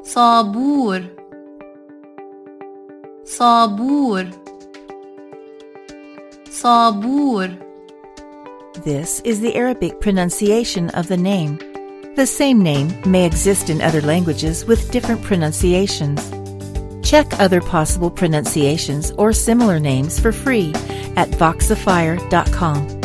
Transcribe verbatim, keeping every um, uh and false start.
صابور صابور صابور. This is the Arabic pronunciation of the name. The same name may exist in other languages with different pronunciations. Check other possible pronunciations or similar names for free at voxifier dot com.